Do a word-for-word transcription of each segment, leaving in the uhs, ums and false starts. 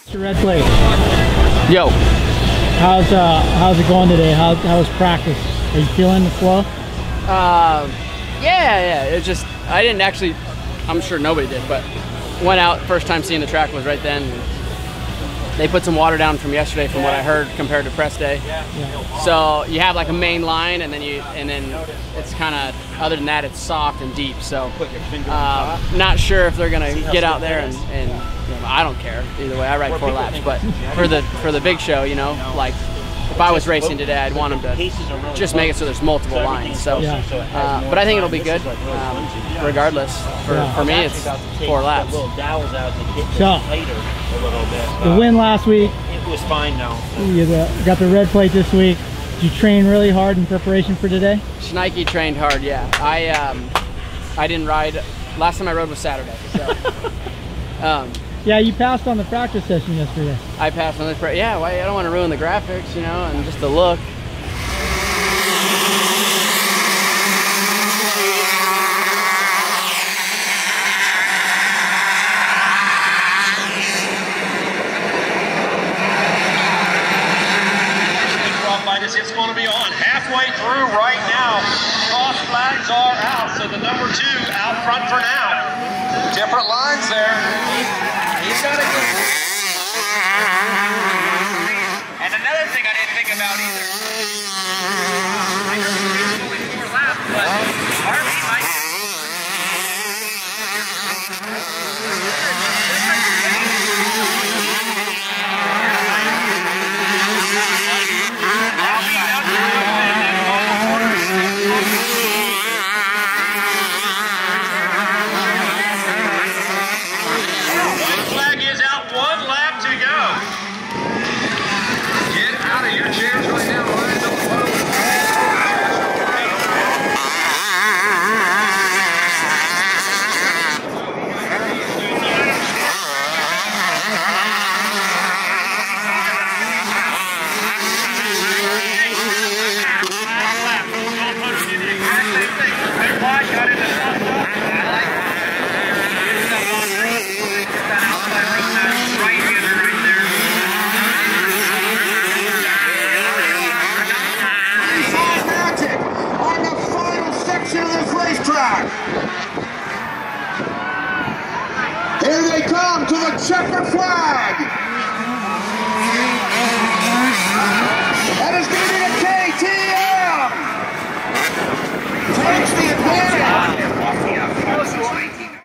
Mister Red Plate. Yo. How's uh how's it going today? How how was practice? Are you feeling the flow? Uh, yeah, yeah. It just I didn't actually. I'm sure nobody did, but went out first time seeing the track was right then. They put some water down from yesterday, from what I heard, compared to press day. Yeah. So you have like a main line, and then you and then it's kind of, other than that, it's soft and deep. So uh, not sure if they're gonna get out there and, and you know, I don't care either way. I ride four laps, but for the for the big show, you know, like if I was racing today, I'd want them to just make it so there's multiple lines. So, uh, but I think it'll be good, um, regardless. For, for me, it's four laps. So, the win last week. It was fine now. You got the red plate this week. Did you train really hard in preparation for today? Schneike trained hard, yeah. I um, I didn't ride. Last time I rode was Saturday. So. um, Yeah, you passed on the practice session yesterday. I passed on the yeah. Well, I don't want to ruin the graphics, you know, and just the look. It's going to be on halfway through right now. Cross flags are out, so the number two out front for now. Different lines there. He's got to go. And another thing I didn't think about either. I know it's only four laps, but Harvey might. Here they come to the checker flag. That is going to be the K T M. Takes the advantage.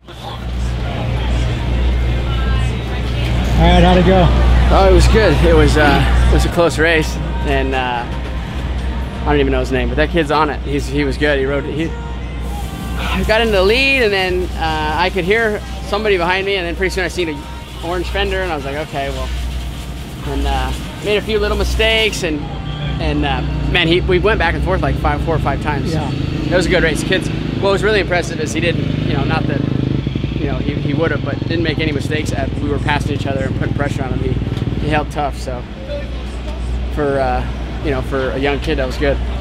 All right, how'd it go? Oh, it was good. It was uh, it was a close race, and uh, I don't even know his name, but that kid's on it. He's he was good. He rode. He I got into the lead, and then uh, I could hear somebody behind me, and then pretty soon I seen an orange fender, and I was like, okay, well, and uh, made a few little mistakes, and and uh, man, he we went back and forth like five, four or five times. Yeah, it was a good race. Kids, what was really impressive is he didn't, you know, not that, you know, he he would have, but didn't make any mistakes as we were passing each other and putting pressure on him. He he held tough, so for uh, you know, for a young kid, that was good.